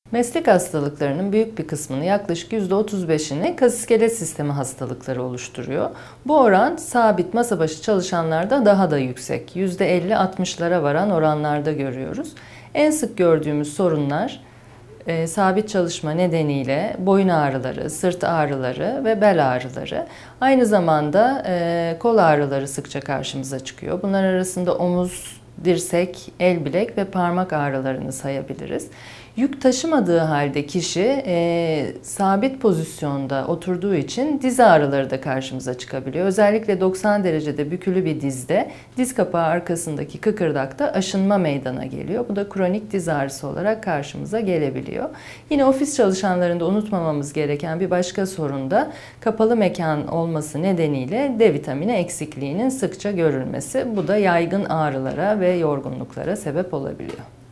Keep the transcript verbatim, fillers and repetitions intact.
Meslek hastalıklarının büyük bir kısmını, yaklaşık yüzde otuz beşini kas iskelet sistemi hastalıkları oluşturuyor. Bu oran sabit masa başı çalışanlarda daha da yüksek. yüzde elli altmışlara varan oranlarda görüyoruz. En sık gördüğümüz sorunlar e, sabit çalışma nedeniyle boyun ağrıları, sırt ağrıları ve bel ağrıları. Aynı zamanda e, kol ağrıları sıkça karşımıza çıkıyor. Bunlar arasında omuz, dirsek, el bilek ve parmak ağrılarını sayabiliriz. Yük taşımadığı halde kişi e, sabit pozisyonda oturduğu için diz ağrıları da karşımıza çıkabiliyor. Özellikle doksan derecede bükülü bir dizde diz kapağı arkasındaki kıkırdakta aşınma meydana geliyor. Bu da kronik diz ağrısı olarak karşımıza gelebiliyor. Yine ofis çalışanlarında unutmamamız gereken bir başka sorun da kapalı mekan olması nedeniyle D vitamini eksikliğinin sıkça görülmesi. Bu da yaygın ağrılara ve yorgunluklara sebep olabiliyor.